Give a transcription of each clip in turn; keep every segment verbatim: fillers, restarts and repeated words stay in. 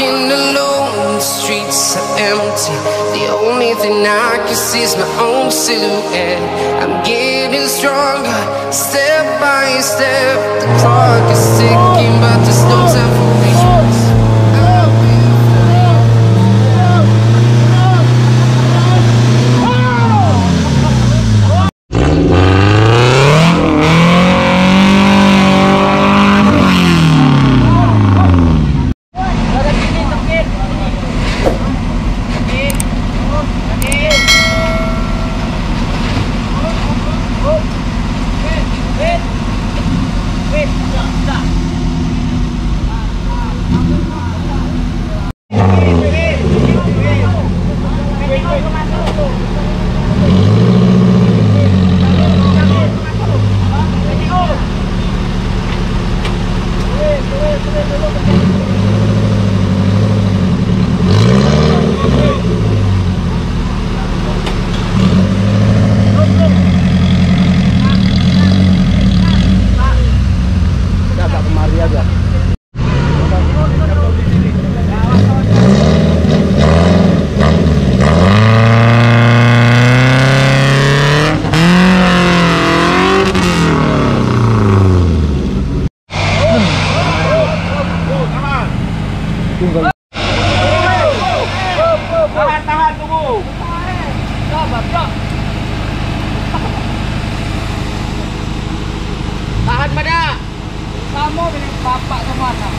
walking alone, the streets are empty. The only thing I can see is my own silhouette. I'm getting stronger, step by step. The clock is ticking, but there's no time for weakness. I'll be tahan, tunggu. Tahan pada. Kamu pilih bapak kemana?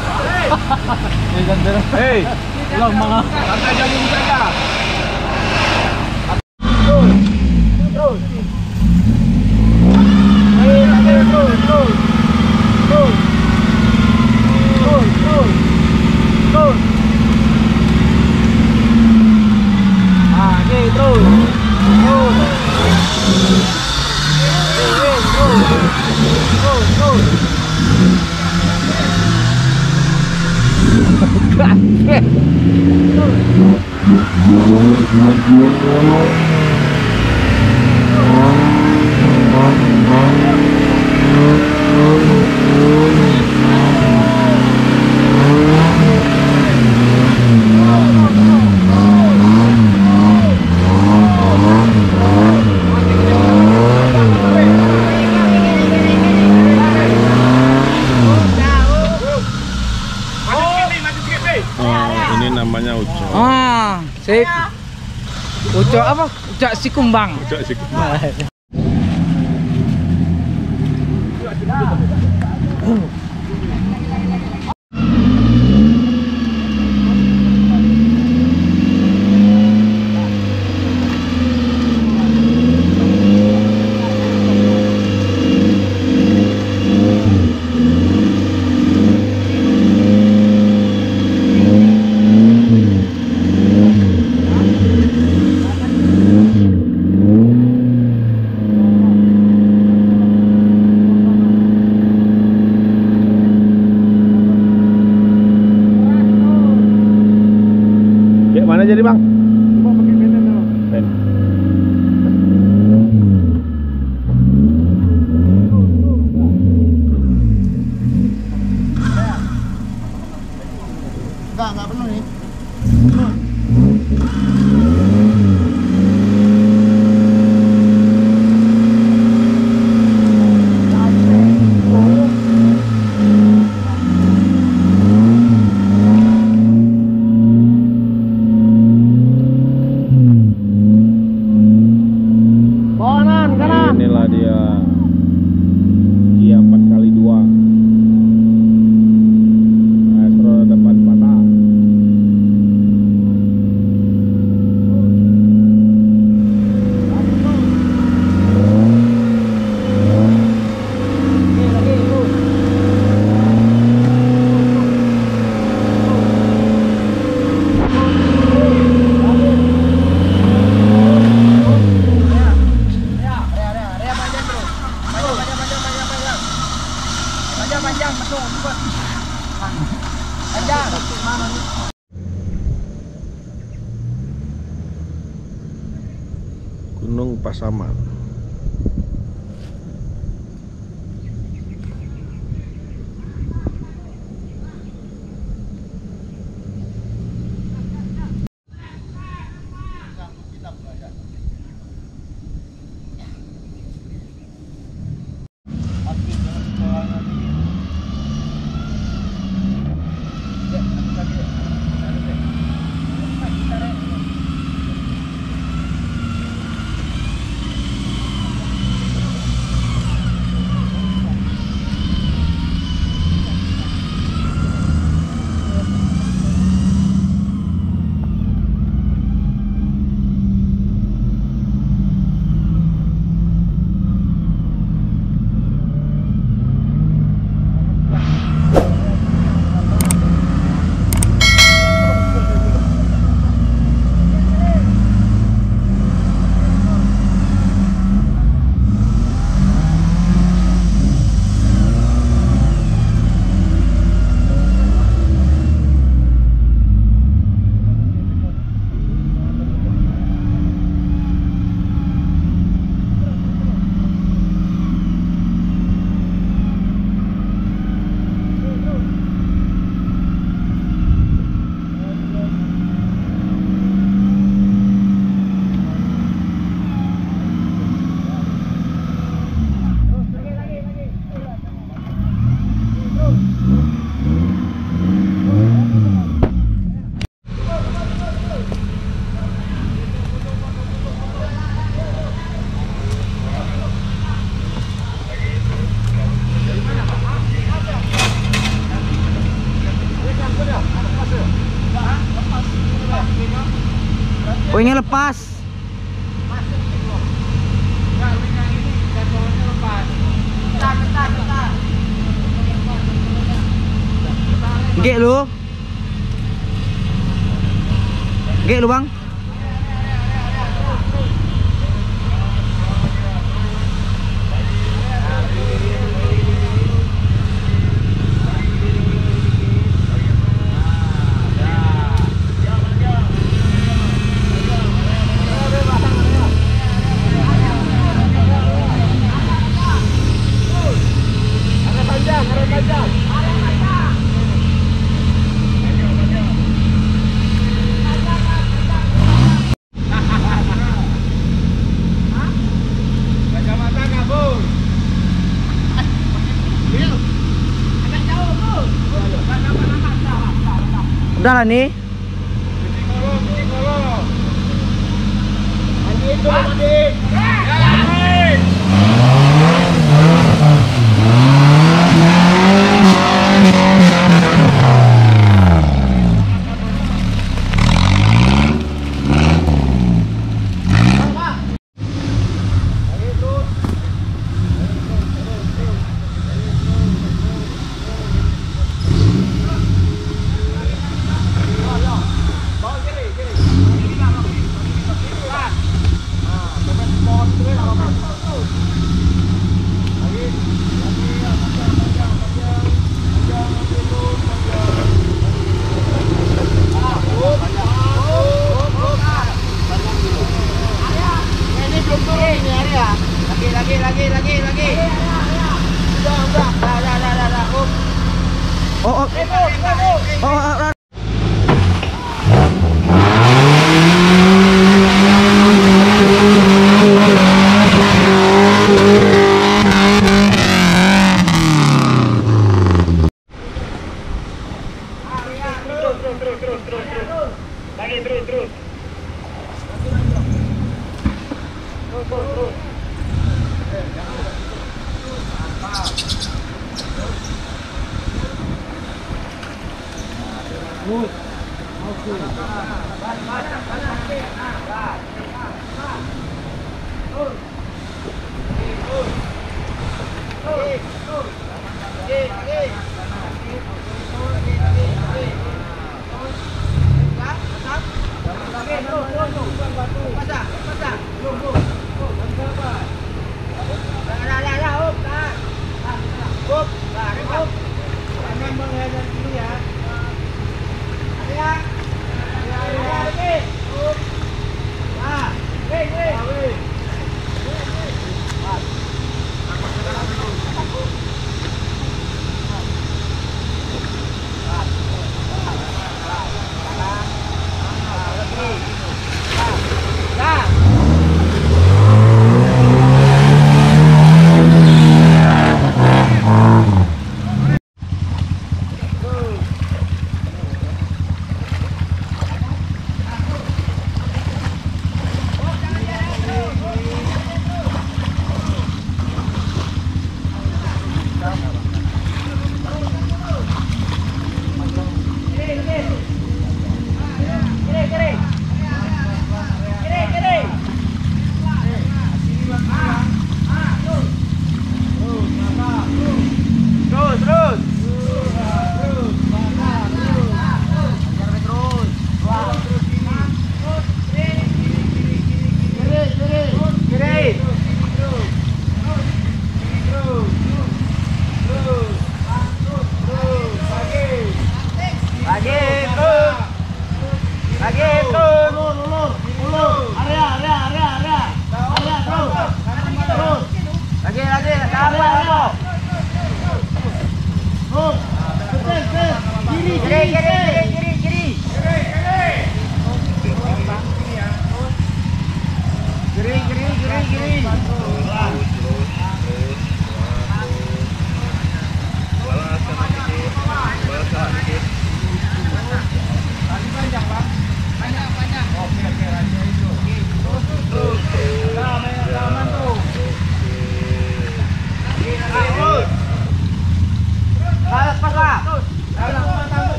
Hei, belum mga. Santai jalan saja. Terus, terus. Hei, terus, terus, terus, terus, terus, terus, terus. Ah, ni terus, terus. Terus, terus, terus, terus. Kaget. Ah, sip. Ucok apa? Ucok Sikumbang. Ucok Sikumbang. Mana jadi bang? Coba pakai benen dulu. Ben. Enggak, enggak penuh nih. Inilah dia Kia empat kali dua. Astro depan patah. Gunung Pasaman. Poinnya lepas. Gek lu. Gek lu, Bang. Udah lah nih. Oh, oh. Oh, oh, oh. Lagi terus terus. Terus terus terus. Terus. Oke. Banyak banyak. Terus. Terus. Terus. Terus.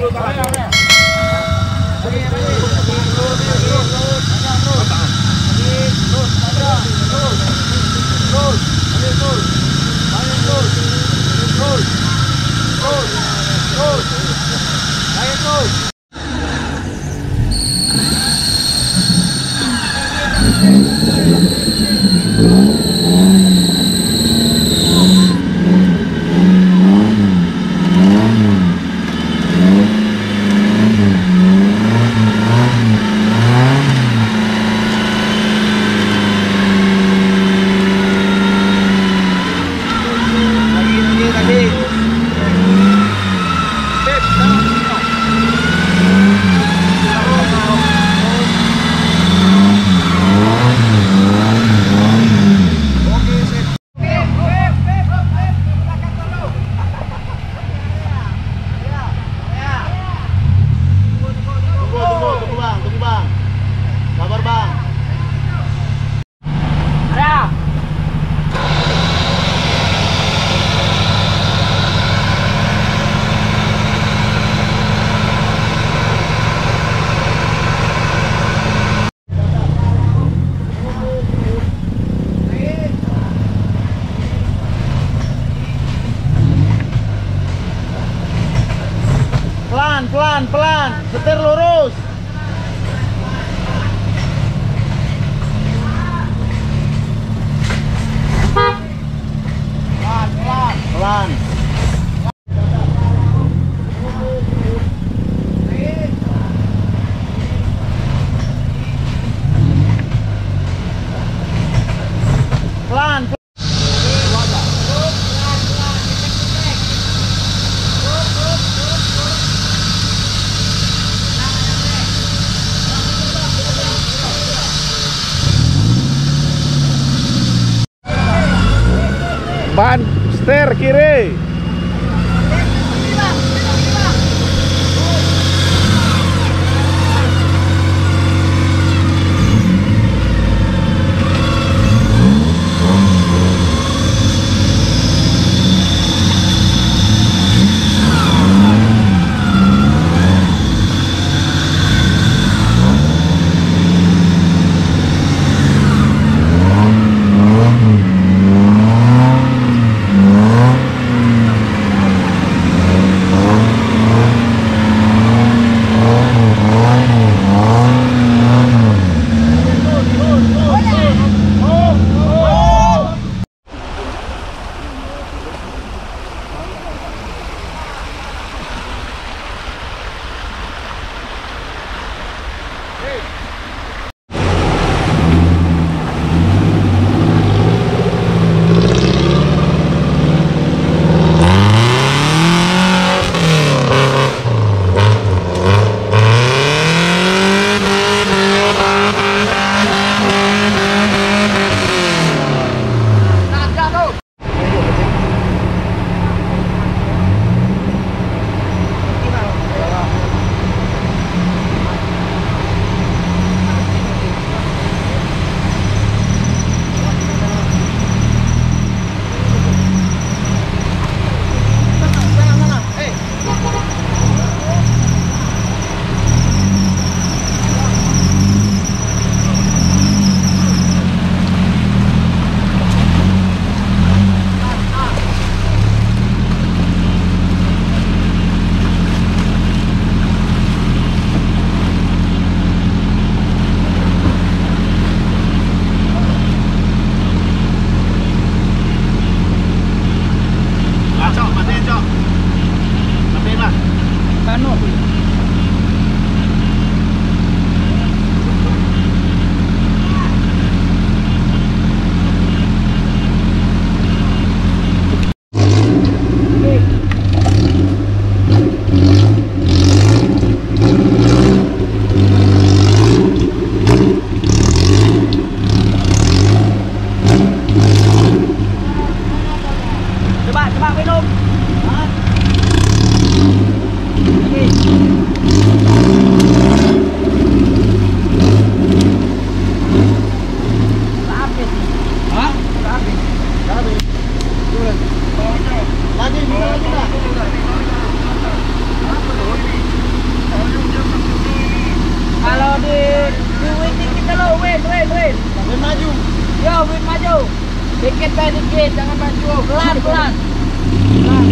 Pelan, pelan, pelan. Setir lurus. Pelan, pelan. Pelan. Pelan. Ban setir kiri. Maju, Win maju. Dikit pe dikit, jangan maju. Pelan pelan. Pelan.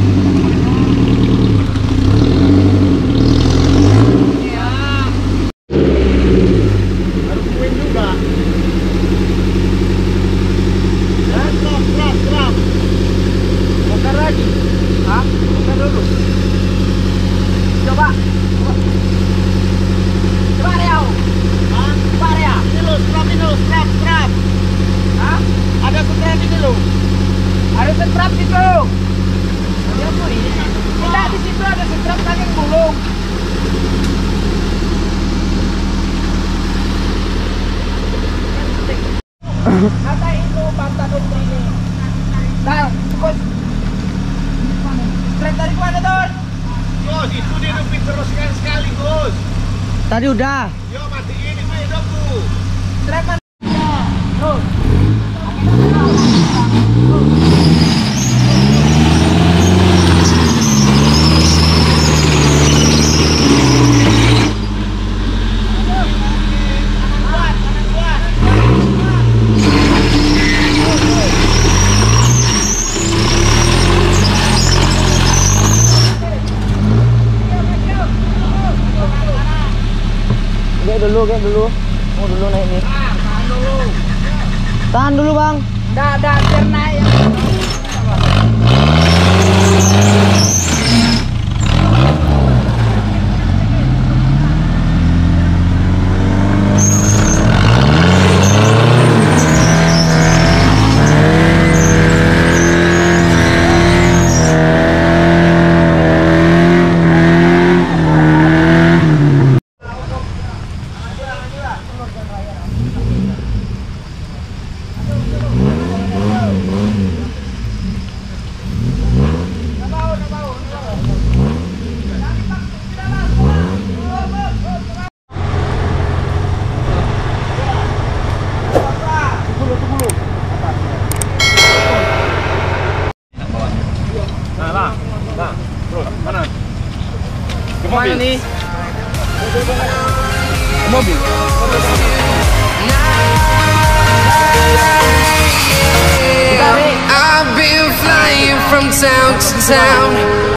Iya. Harus win juga. Dan stop, stop, stop. Bongkar lagi. Hah? Bongkar dulu. Coba. Coba Riau. Hah? Coba Riau. Ini lo, strap ini lo, strap, strap. Hah? Ada strap ini lo. Ada strap situ. Ya tuh ini. Tidak di situ ada strap tadi yang gulung. Kata itu pantat untuk ini. Nah, Gus. Strap dari mana, Don? Gus, itu dia lebih terus sekali, Gus. Tadi udah. Yo, matiin itu hidupku. Strap mana? Terus. Gak dulu, gak dulu. Mau dulu naik nih. Tahan dulu. Tahan dulu, Bang. Dah, dah, biar naik. Nah, lah. Nah, terus mana? Ke Mana mobil. nih? Ke mobil. I've been flying from town to town.